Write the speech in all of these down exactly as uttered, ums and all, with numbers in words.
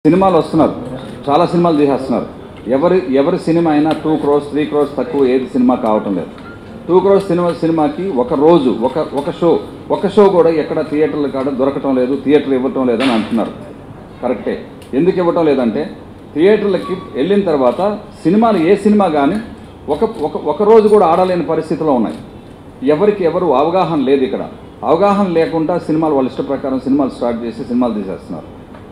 సినిమాలు వస్తున్నారు, చాలా సినిమాలు తీసేస్తున్నారు. ఎవరి ఎవరి సినిమా అయినా టూ క్రోర్స్ త్రీ క్రోర్స్ తక్కువ ఏది సినిమా కావటం లేదు. టూ క్రోర్స్ సినిమా సినిమాకి ఒక రోజు ఒక ఒక షో ఒక షో కూడా ఎక్కడ థియేటర్లు కాడ దొరకటం లేదు, థియేటర్ ఇవ్వటం లేదని అంటున్నారు. కరెక్టే. ఎందుకు ఇవ్వటం లేదంటే థియేటర్లకి వెళ్ళిన తర్వాత సినిమాలు ఏ సినిమా కానీ ఒక ఒక ఒక రోజు కూడా ఆడలేని పరిస్థితిలో ఉన్నాయి. ఎవరికి ఎవరు అవగాహన లేదు. ఇక్కడ అవగాహన లేకుండా సినిమాలు వాళ్ళ ఇష్ట ప్రకారం సినిమాలు స్టార్ట్ చేసి సినిమాలు తీసేస్తున్నారు.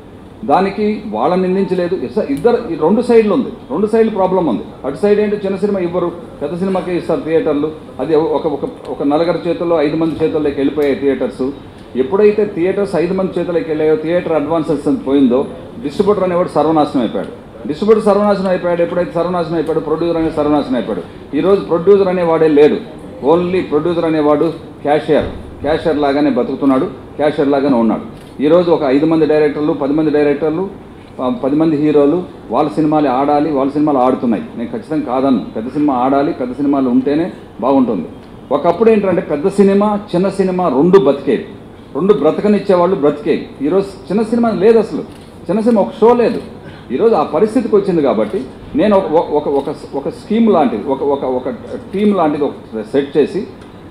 దానికి వాళ్ళని నిందించలేదు. ఇద్దరు రెండు సైడ్లు ఉంది, రెండు సైడ్లు ప్రాబ్లం ఉంది. అటు సైడ్ ఏంటి, చిన్న సినిమా ఇవ్వరు, పెద్ద సినిమాకే ఇస్తారు థియేటర్లు. అది ఒక ఒక ఒక నలుగురు చేతుల్లో ఐదు మంది చేతుల్లోకి వెళ్ళిపోయాయి థియేటర్స్. ఎప్పుడైతే థియేటర్స్ ఐదు మంది చేతుల్లోకి వెళ్ళాయో, థియేటర్ అడ్వాన్సెస్ పోయిందో, డిస్ట్రిబ్యూటర్ అనేవాడు సర్వనాశనం అయిపోయాడు. డిస్ట్రిబ్యూటర్ సర్వనాశనం అయిపోయాడు. ఎప్పుడైతే సర్వనాశనం అయిపోయాడు, ప్రొడ్యూసర్ అనేది సర్వనాశనం అయిపోయాడు. ఈరోజు ప్రొడ్యూసర్ అనేవాడే లేడు. ఓన్లీ ప్రొడ్యూసర్ అనేవాడు క్యాషియర్ క్యాషియర్ లాగానే బతుకుతున్నాడు, క్యాషియర్ లాగానే ఉన్నాడు. ఈరోజు ఒక ఐదు మంది డైరెక్టర్లు, పది మంది డైరెక్టర్లు, పది మంది హీరోలు వాళ్ళ సినిమాలు ఆడాలి, వాళ్ళ సినిమాలు ఆడుతున్నాయి. నేను ఖచ్చితంగా కాదను. పెద్ద సినిమా ఆడాలి, పెద్ద సినిమాలు ఉంటేనే బాగుంటుంది. ఒకప్పుడు ఏంటంటే పెద్ద సినిమా చిన్న సినిమా రెండు బతికేవి, రెండు బ్రతకనిచ్చేవాళ్ళు బ్రతికేవి. ఈరోజు చిన్న సినిమా లేదు, అసలు చిన్న సినిమా ఒక షో లేదు. ఈరోజు ఆ పరిస్థితికి వచ్చింది. కాబట్టి నేను ఒక ఒక ఒక స్కీమ్ లాంటిది, ఒక ఒక ఒక టీమ్ లాంటిది ఒక సెట్ చేసి,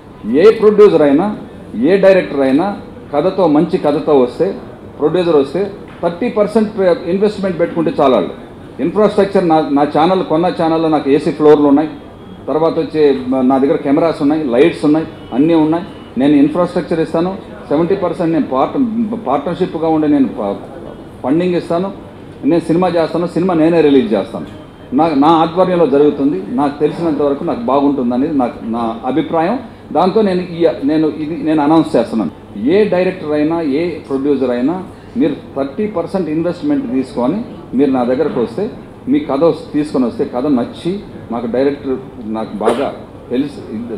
ఏ ప్రొడ్యూసర్ అయినా ఏ డైరెక్టర్ అయినా కథతో మంచి కథతో వస్తే, ప్రొడ్యూసర్ వస్తే థర్టీ పర్సెంట్ ఇన్వెస్ట్మెంట్ పెట్టుకుంటే చాలా. ఇన్ఫ్రాస్ట్రక్చర్ నా నా ఛానల్ కొన్న ఛానల్లో నాకు ఏసీ ఫ్లోర్లు ఉన్నాయి, తర్వాత వచ్చి నా దగ్గర కెమెరాస్ ఉన్నాయి, లైట్స్ ఉన్నాయి, అన్నీ ఉన్నాయి. నేను ఇన్ఫ్రాస్ట్రక్చర్ ఇస్తాను. సెవెంటీ పర్సెంట్ నేను పార్ట్ పార్ట్నర్షిప్గా ఉండి నేను ఫండింగ్ ఇస్తాను. నేను సినిమా చేస్తాను, సినిమా నేనే రిలీజ్ చేస్తాను. నా నా ఆధ్వర్యంలో జరుగుతుంది. నాకు తెలిసినంత వరకు నాకు బాగుంటుందనేది నాకు నా అభిప్రాయం. దాంతో నేను ఈ నేను ఇది నేను అనౌన్స్ చేస్తున్నాను. ఏ డైరెక్టర్ అయినా ఏ ప్రొడ్యూసర్ అయినా మీరు థర్టీ పర్సెంట్ ఇన్వెస్ట్మెంట్ తీసుకొని మీరు నా దగ్గరకు వస్తే, మీ కథ తీసుకొని వస్తే, కథ నచ్చి నాకు డైరెక్టర్ నాకు బాగా తెలిసి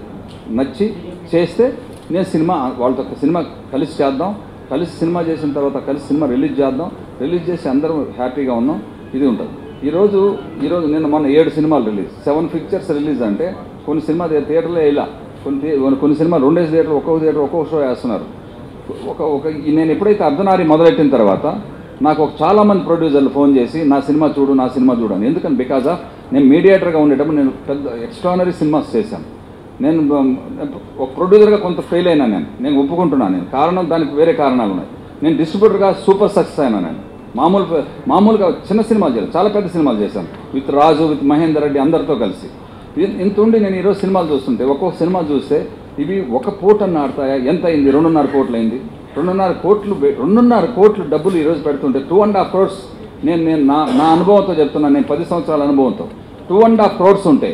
నచ్చి చేస్తే నేను సినిమా వాళ్ళతో సినిమా కలిసి చేద్దాం. కలిసి సినిమా చేసిన తర్వాత కలిసి సినిమా రిలీజ్ చేద్దాం. రిలీజ్ చేసి అందరం హ్యాపీగా ఉన్నాం. ఇది ఉంటుంది. ఈరోజు ఈరోజు నేను మొన్న ఏడు సినిమాలు రిలీజ్, సెవెన్ పిక్చర్స్ రిలీజ్. అంటే కొన్ని సినిమా థియేటర్లో ఇలా, కొన్ని కొన్ని సినిమా రెండేసి థియేటర్, ఒక్కొక్క థియేటర్ ఒక్కొక్క షో వేస్తున్నారు. ఒక ఒక నేను ఎప్పుడైతే అర్ధనారి మొదలెట్టిన తర్వాత నాకు ఒక చాలామంది ప్రొడ్యూసర్లు ఫోన్ చేసి నా సినిమా చూడు, నా సినిమా చూడని. ఎందుకని, బికాజ్ ఆఫ్ నేను మీడియేటర్గా ఉండేటప్పుడు నేను పెద్ద ఎక్స్ట్రానరీ సినిమాస్ చేశాను. నేను ఒక ప్రొడ్యూసర్గా కొంత ఫెయిల్ అయినా నేను నేను ఒప్పుకుంటున్నాను. నేను కారణం, దానికి వేరే కారణాలు ఉన్నాయి. నేను డిస్ట్రిబ్యూటర్గా సూపర్ సక్సెస్ అయినా. నేను మామూలు మామూలుగా చిన్న సినిమాలు చేశాను, చాలా పెద్ద సినిమాలు చేశాను. విత్ రాజు, విత్ మహేందర్ రెడ్డి అందరితో కలిసి. ఇంత ఉండి నేను ఈరోజు సినిమాలు చూస్తుంటే, ఒక్కొక్క సినిమా చూస్తే ఇవి ఒక పూటన్న ఆడతాయా, ఎంత అయింది, రెండున్నర కోట్లు అయింది. రెండున్నర కోట్లు రెండున్నర కోట్లు డబ్బులు ఈరోజు పెడుతుంటే టూ అండ్ హాఫ్ క్రోర్స్ నేను నేను నా నా అనుభవంతో చెప్తున్నాను. నేను పది సంవత్సరాల అనుభవంతో టూ అండ్ హాఫ్ క్రోర్స్ ఉంటే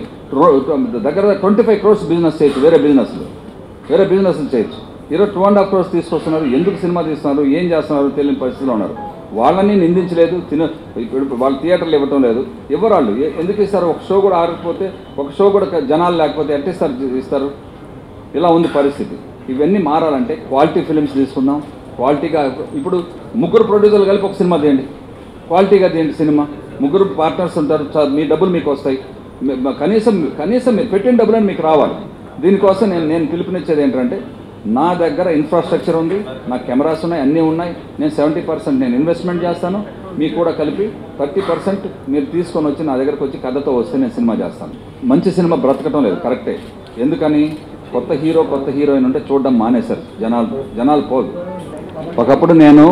దగ్గర ట్వంటీ ఫైవ్ క్రోర్స్ బిజినెస్ చేయొచ్చు, వేరే బిజినెస్లు వేరే బిజినెస్లు చేయొచ్చు. ఈరోజు టూ అండ్ హాఫ్ క్రోర్స్ తీసుకొస్తున్నారు. ఎందుకు సినిమా తీస్తున్నారు, ఏం చేస్తున్నారు తెలియని పరిస్థితిలో ఉన్నారు. వాళ్ళని నిందించలేదు. తిన ఇప్పుడు వాళ్ళు థియేటర్లు ఇవ్వటం లేదు. ఎవరాళ్ళు ఎందుకు ఇస్తారు? ఒక షో కూడా ఆడకపోతే, ఒక షో కూడా జనాలు లేకపోతే ఎట్టిస్తారు ఇస్తారు? ఇలా ఉంది పరిస్థితి. ఇవన్నీ మారాలంటే క్వాలిటీ ఫిలిమ్స్ తీసుకుందాం. క్వాలిటీగా ఇప్పుడు ముగ్గురు ప్రొడ్యూసర్లు కలిపి ఒక సినిమా తీయండి, క్వాలిటీగా తీయండి సినిమా. ముగ్గురు పార్ట్నర్స్ ఉంటారు, మీ డబ్బులు మీకు వస్తాయి. కనీసం కనీసం మీరు పెట్టిన డబ్బులని మీకు రావాలి. దీనికోసం నేను నేను పిలుపునిచ్చేది ఏంటంటే, నా దగ్గర ఇన్ఫ్రాస్ట్రక్చర్ ఉంది, నాకు కెమెరాస్ ఉన్నాయి, అన్నీ ఉన్నాయి. నేను సెవెంటీ పర్సెంట్ నేను ఇన్వెస్ట్మెంట్ చేస్తాను. మీకు కూడా కలిపి థర్టీ పర్సెంట్ మీరు తీసుకొని వచ్చి నా దగ్గరకు వచ్చి కథతో వస్తే నేను సినిమా చేస్తాను. మంచి సినిమా బ్రతకటం లేదు, కరెక్టే. ఎందుకని, కొత్త హీరో కొత్త హీరోయిన్ ఉంటే చూడడం మానేశారు జనాలు జనాలు పోదు. ఒకప్పుడు నేను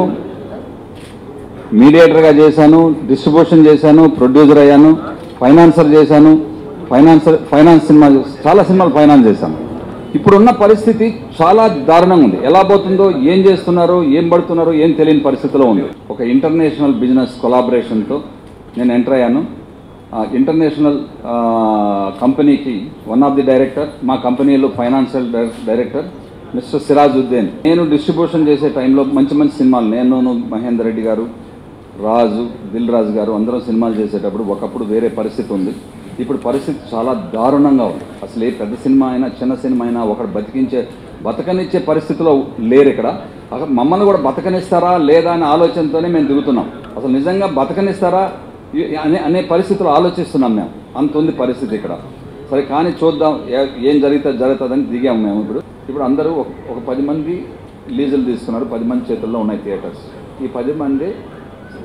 మీడియేటర్గా చేశాను, డిస్ట్రిబ్యూషన్ చేశాను, ప్రొడ్యూసర్ అయ్యాను, ఫైనాన్సర్ చేశాను, ఫైనాన్సర్ ఫైనాన్స్ సినిమా చాలా సినిమాలు ఫైనాన్స్ చేశాను. ఇప్పుడున్న పరిస్థితి చాలా దారుణంగా ఉంది. ఎలా పోతుందో, ఏం చేస్తున్నారో, ఏం పడుతున్నారో ఏం తెలియని పరిస్థితిలో ఉంది. ఒక ఇంటర్నేషనల్ బిజినెస్ కొలాబరేషన్తో నేను ఎంటర్ అయ్యాను. ఇంటర్నేషనల్ కంపెనీకి వన్ ఆఫ్ ది డైరెక్టర్, మా కంపెనీలో ఫైనాన్షియల్ డైరెక్టర్ మిస్టర్ సిరాజుద్దీన్. నేను డిస్ట్రిబ్యూషన్ చేసే టైంలో మంచి మంచి సినిమాలు, నేను మహేందర్ రెడ్డి గారు, రాజు, దిల్ రాజు గారు అందరం సినిమాలు చేసేటప్పుడు ఒకప్పుడు వేరే పరిస్థితి ఉంది. ఇప్పుడు పరిస్థితి చాలా దారుణంగా ఉంది. అసలు ఏ పెద్ద సినిమా అయినా చిన్న సినిమా అయినా ఒకటి బతికించే బతకనిచ్చే పరిస్థితిలో లేరు. ఇక్కడ అసలు మమ్మల్ని కూడా బతకనిస్తారా లేదా అనే ఆలోచనతోనే మేము దిగుతున్నాం. అసలు నిజంగా బతకనిస్తారా అనే అనే పరిస్థితులు ఆలోచిస్తున్నాం మేము. అంత ఉంది పరిస్థితి ఇక్కడ. సరే కానీ చూద్దాం ఏం జరిగితే జరుగుతుందని దిగాము మేము. ఇప్పుడు ఇప్పుడు అందరూ ఒక పది మంది లీజులు తీసుకున్నారు, పది మంది చేతుల్లో ఉన్నాయి థియేటర్స్. ఈ పది మంది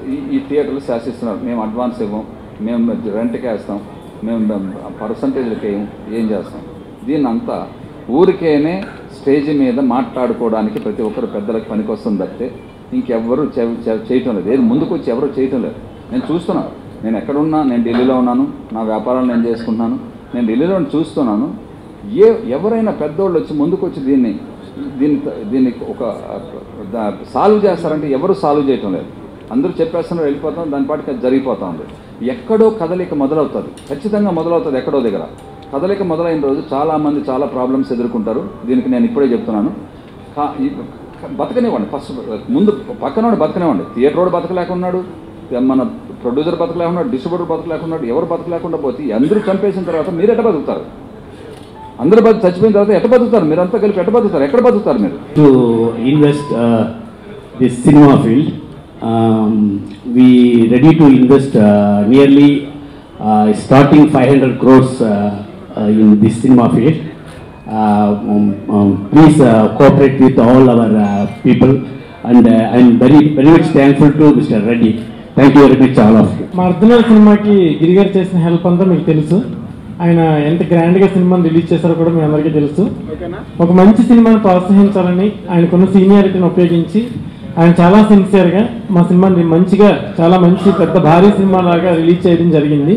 ఈ థియేటర్లు శాసిస్తున్నారు. మేము అడ్వాన్స్ ఇవ్వం, మేము రెంట్కే వేస్తాం, మేము పర్సంటేజ్లకి ఏం చేస్తాం. దీన్ని అంతా ఊరికేనే స్టేజ్ మీద మాట్లాడుకోవడానికి ప్రతి ఒక్కరు పెద్దలకు పనికి వస్తుంది తప్పితే ఇంకెవ్వరూ చేయటం లేదు. ఏది ముందుకు వచ్చి ఎవరు చేయటం లేదు. నేను చూస్తున్నాను, నేను ఎక్కడున్నా, నేను ఢిల్లీలో ఉన్నాను, నా వ్యాపారాలు నేను చేసుకుంటున్నాను, నేను ఢిల్లీలో చూస్తున్నాను. ఏ ఎవరైనా పెద్దోళ్ళు వచ్చి ముందుకు వచ్చి దీన్ని దీన్ని దీన్ని ఒక సాల్వ్ చేస్తారంటే ఎవరు సాల్వ్ చేయటం లేదు. అందరూ చెప్పేస్తున్నారు, వెళ్ళిపోతాం, దాని పాటికి అది జరిగిపోతూ ఉంది. ఎక్కడో కదలిక మొదలవుతుంది, ఖచ్చితంగా మొదలవుతుంది ఎక్కడో దగ్గర. కదలిక మొదలైన రోజు చాలామంది చాలా ప్రాబ్లమ్స్ ఎదుర్కొంటారు. దీనికి నేను ఇప్పుడే చెప్తున్నాను, బతకనివ్వండి. ఫస్ట్ ముందు పక్కన బతకనివ్వండి. థియేటర్ రోడ్ బతకలేకున్నాడు, మన ప్రొడ్యూసర్ బతకలేకున్నాడు, డిస్ట్రిబ్యూటర్ బతకలేకున్నాడు, ఎవరు బతకలేకుండా పోతే అందరూ చంపేసిన తర్వాత మీరు ఎట్ట బతుకుతారు? అందరూ బతు చచ్చిపోయిన తర్వాత ఎట్ట బతుకుతారు? మీరు అంతా కలిపి ఎట్ట బతుకుతారు? ఎక్కడ బతుకుతారు మీరు? To invest this cinema field, we ready to invest uh, nearly uh, starting five hundred crores uh, uh, in this cinema field. Uh, um, um, please uh, cooperate with all our uh, people, and uh, I'm very very much thankful to Mister Reddy. Thank you very much all of you. మా అర్ధనారి సినిమాకి గిరి గారు చేసిన help అంతా మీకు తెలుసు. ఆయన ఎంత గ్రాండ్గా సినిమాని రిలీజ్ చేశారో కూడా మీ అందరికీ తెలుసు. ఒక మంచి సినిమాని ప్రోత్సహించాలని ఆయనకున్న సీనియారిటీని ఉపయోగించి ఆయన చాలా సిన్సియర్గా మా సినిమాని మంచిగా, చాలా మంచి పెద్ద భారీ సినిమా లాగా రిలీజ్ చేయడం జరిగింది.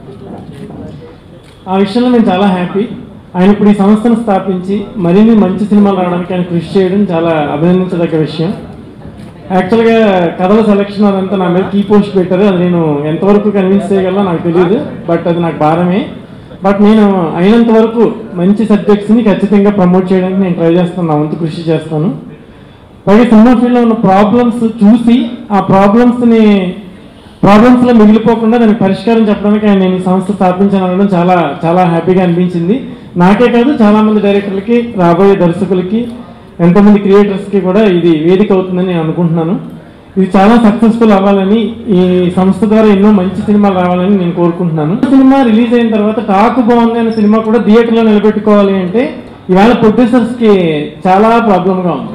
ఆ విషయంలో నేను చాలా హ్యాపీ. ఆయన ఇప్పుడు ఈ సంస్థను స్థాపించి మరిన్ని మంచి సినిమాలు రావడానికి ఆయన కృషి చేయడం చాలా అభినందించదగ్గ విషయం. యాక్చువల్గా కథల సెలక్షన్ అదంతా నా మీద కీ పోస్ట్ పెట్టారు. అది నేను ఎంతవరకు కన్విన్స్ చేయగలనో నాకు తెలియదు, బట్ అది నాకు భారమే. బట్ నేను అయినంత వరకు మంచి సబ్జెక్ట్స్ని ఖచ్చితంగా ప్రమోట్ చేయడానికి నేను ట్రై చేస్తాను, నా వంతు కృషి చేస్తాను. పైగా సినిమా ఫీల్డ్లో ఉన్న ప్రాబ్లమ్స్ చూసి ఆ ప్రాబ్లమ్స్ని ప్రాబ్లమ్స్లో మిగిలిపోకుండా దానికి పరిష్కారం చెప్పడానికి ఆయన నేను ఈ సంస్థ స్థాపించానడం చాలా చాలా హ్యాపీగా అనిపించింది. నాకే కాదు, చాలామంది డైరెక్టర్లకి, రాబోయే దర్శకులకి, ఎంతోమంది క్రియేటర్స్కి కూడా ఇది వేదిక అవుతుందని నేను అనుకుంటున్నాను. ఇది చాలా సక్సెస్ఫుల్ అవ్వాలని, ఈ సంస్థ ద్వారా ఎన్నో మంచి సినిమాలు రావాలని నేను కోరుకుంటున్నాను. సినిమా రిలీజ్ అయిన తర్వాత టాక్ బాగుంది అనే సినిమా కూడా థియేటర్లో నిలబెట్టుకోవాలి అంటే ఇవాళ ప్రొడ్యూసర్స్కి చాలా ప్రాబ్లంగా ఉంది.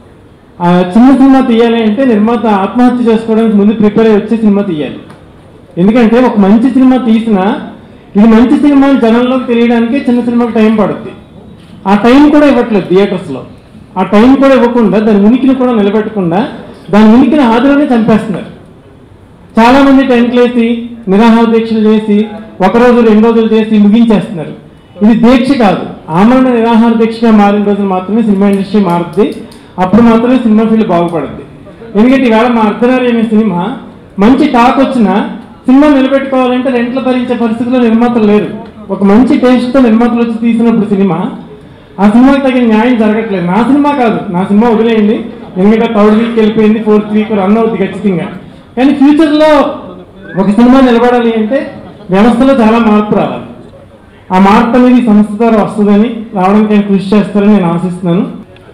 చిన్న సినిమా తీయాలి అంటే నిర్మాత ఆత్మహత్య చేసుకోవడానికి ముందు ప్రిపేర్ అయ్యి వచ్చే సినిమా తీయాలి. ఎందుకంటే ఒక మంచి సినిమా తీసినా ఇది మంచి సినిమా జనంలోకి తెలియడానికి చిన్న సినిమాకి టైం పడుతుంది. ఆ టైం కూడా ఇవ్వట్లేదు థియేటర్స్లో. ఆ టైం కూడా ఇవ్వకుండా దాని ఉనికిని కూడా నిలబెట్టకుండా దాని ఉనికిని ఆదిలోనే చంపేస్తున్నారు. చాలామంది టెంట్లు వేసి నిరాహార దీక్షలు చేసి ఒకరోజు రెండు రోజులు చేసి ముగించేస్తున్నారు. ఇది దీక్ష కాదు, ఆమరణ నిరాహార దీక్షగా మారిన రోజులు మాత్రమే సినిమా ఇండస్ట్రీ మారుతుంది. అప్పుడు మాత్రమే సినిమా ఫీల్డ్ బాగుపడుద్ది. ఎందుకంటే ఇవాళ మా అర్ధనారి అనే సినిమా మంచి టాక్ వచ్చినా సినిమా నిలబెట్టుకోవాలంటే రెంట్లు భరించే పరిస్థితిలో నిర్మాతలు లేరు. ఒక మంచి టేస్ట్తో నిర్మాతలు వచ్చి తీసినప్పుడు సినిమా ఆ సినిమాకి తగిన న్యాయం జరగట్లేదు. నా సినిమా కాదు, నా సినిమా వదిలేయండి, ఎందుకంటే థర్డ్ వీక్ వెళ్ళిపోయింది, ఫోర్త్ వీక్ రన్ అవుతుంది ఖచ్చితంగా. కానీ ఫ్యూచర్లో ఒక సినిమా నిలబడాలి అంటే వ్యవస్థలో చాలా మార్పు రావాలి. ఆ మార్పు అనేది సంస్థ ద్వారా వస్తుందని, రావడానికి నేను కృషి చేస్తారని నేను ఆశిస్తున్నాను.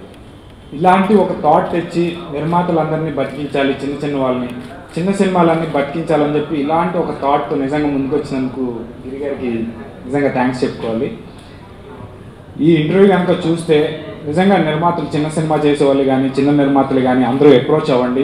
ఇలాంటి ఒక థాట్ తెచ్చి నిర్మాతలందరినీ బతికించాలి, చిన్న చిన్న వాళ్ళని, చిన్న సినిమాలన్నీ బతికించాలని చెప్పి ఇలాంటి ఒక థాట్తో నిజంగా ముందుకు వచ్చినందుకు గిరి గారికి నిజంగా థ్యాంక్స్ చెప్పుకోవాలి. ఈ ఇంటర్వ్యూ కనుక చూస్తే నిజంగా నిర్మాతలు, చిన్న సినిమా చేసేవాళ్ళు కానీ చిన్న నిర్మాతలు కానీ అందరూ అప్రోచ్ అవ్వండి,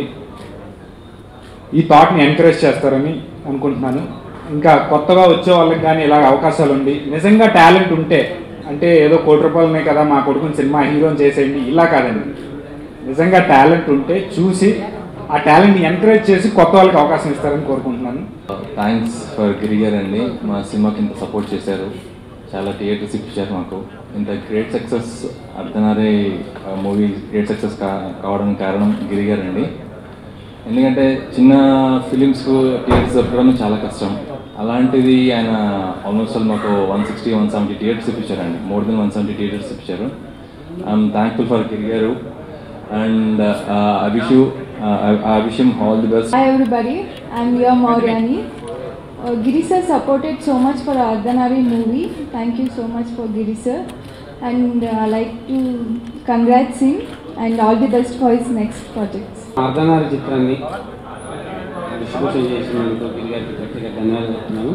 ఈ థాట్ని ఎంకరేజ్ చేస్తారని అనుకుంటున్నాను. ఇంకా కొత్తగా వచ్చే వాళ్ళకి కానీ ఇలాగ అవకాశాలు ఉండి నిజంగా టాలెంట్ ఉంటే, అంటే ఏదో కోటి రూపాయలు ఉన్నాయి కదా మా కొడుకుని సినిమా హీరోని చేసేయండి ఇలా కాదండి, నిజంగా టాలెంట్ ఉంటే చూసి ఆ టాలెంట్ని ఎంకరేజ్ చేసి కొత్త వాళ్ళకి అవకాశం ఇస్తారని కోరుకుంటున్నాను. థ్యాంక్స్ ఫర్ గిరి గారు అండి, మా సినిమాకి ఇంత సపోర్ట్ చేశారు, చాలా థియేటర్స్ ఇప్పించారు మాకు. ఇంత great success Ardhanari movie great success కా కావడానికి కారణం గిరి గారు అండి. ఎందుకంటే చిన్న ఫిలిమ్స్ థియేటర్స్ దొరకడం చాలా కష్టం. అలాంటిది ఆయన ఆల్మోస్ట్ మాకు one sixty one seventy theatres ఇప్పించారండి, more than one seventy theatres ఇప్పించారు. I'm thankful for Giri garu and I wish you I wish him all the best. Hi everybody, I'm your Maurani. Uh, Giri sir supported so much for Ardhanari movie. Thank you so much for Giri sir, and uh, I like to congrats him and all the best for his next projects. Ardhanari చిత్రాన్ని distribution చేసినందుకు గిరి గారికి ప్రత్యేక ధన్యవాదాలు చెప్తున్నాను.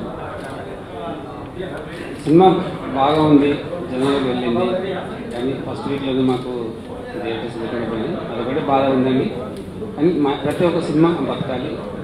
Cinema బాగా ఉంది, జనాలకు వెళ్ళింది, కానీ ఫస్ట్ వీక్లో మాకు థియేటర్స్ పెట్టకపోయింది, అదొకటి బాధ ఉందండి. కానీ మా ప్రతి ఒక్క సినిమా బతకాలి,